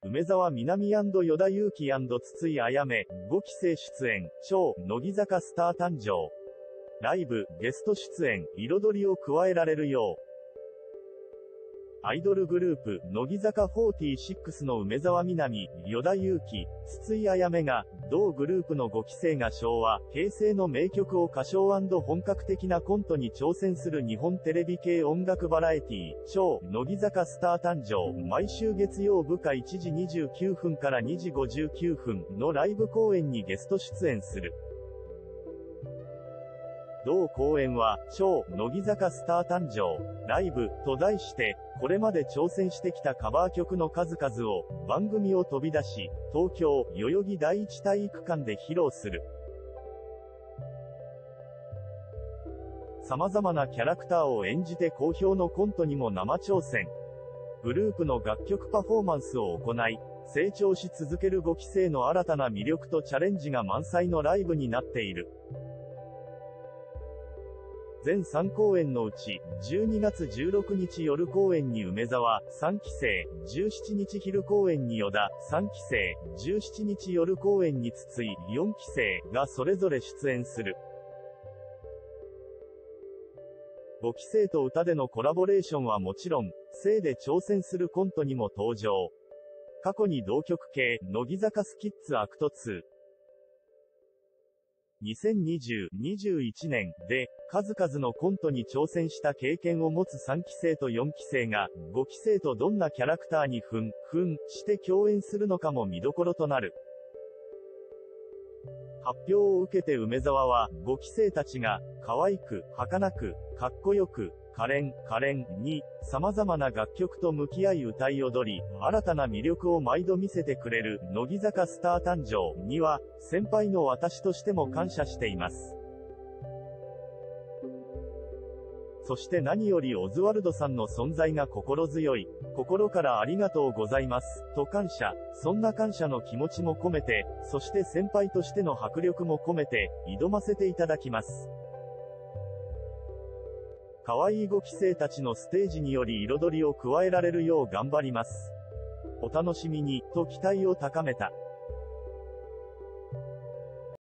梅沢みなみ&与田祐希&筒井あやめ、5期生出演、超、乃木坂スター誕生。ライブ、ゲスト出演、彩りを加えられるよう。アイドルグループ、乃木坂46の梅沢みなみ、与田祐希、筒井あやめが、同グループの5期生が昭和、平成の名曲を歌唱&本格的なコントに挑戦する日本テレビ系音楽バラエティ、超、乃木坂スター誕生、毎週月曜部下1時29分から2時59分のライブ公演にゲスト出演する。同公演は、超、乃木坂スター誕生、ライブ、と題して、これまで挑戦してきたカバー曲の数々を、番組を飛び出し、東京、代々木第一体育館で披露する。様々なキャラクターを演じて好評のコントにも生挑戦。グループの楽曲パフォーマンスを行い、成長し続ける5期生の新たな魅力とチャレンジが満載のライブになっている。全3公演のうち、12月16日夜公演に梅沢、3期生、17日昼公演に与田、3期生、17日夜公演に筒井、4期生がそれぞれ出演する。5期生と歌でのコラボレーションはもちろん、生で挑戦するコントにも登場。過去に同曲系、乃木坂スキッズアクト2。2020-21年で、数々のコントに挑戦した経験を持つ3期生と4期生が、5期生とどんなキャラクターに扮して共演するのかも見どころとなる。発表を受けて梅沢は、5期生たちが、可愛く、儚く、かっこよく、可憐に、様々な楽曲と向き合い歌い踊り、新たな魅力を毎度見せてくれる、乃木坂スター誕生には、先輩の私としても感謝しています。そして何よりオズワルドさんの存在が心強い。心からありがとうございます。と感謝。そんな感謝の気持ちも込めて、そして先輩としての迫力も込めて、挑ませていただきます。可愛い5期生たちのステージにより彩りを加えられるよう頑張ります。お楽しみに、と期待を高めた。